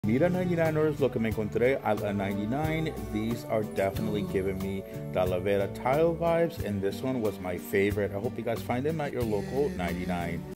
Mira 99ers, lo que me encontré a la 99. These are definitely giving me Talavera tile vibes, and this one was my favorite. I hope you guys find them at your local 99.